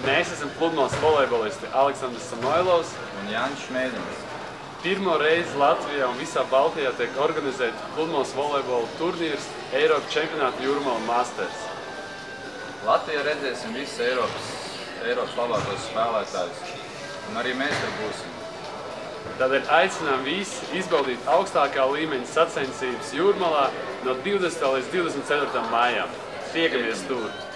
Mēs esam pludmales volejbolisti Aleksandrs Samoilovs un Jānis Šmēļins. Pirmo reizi Latvijā un visā Baltijā tiek organizēts pludmales volejbola turnīrs Eiropas čempionāta Jūrmala Masters. Latvijā redzēsim visus Eiropas labākos spēlētājus, un arī mēs tur būsim. Tādēļ aicinām visi izbaudīt augstākā līmeņa sacensības Jūrmalā no 20. līdz 24. maijam. Tiekamies tur!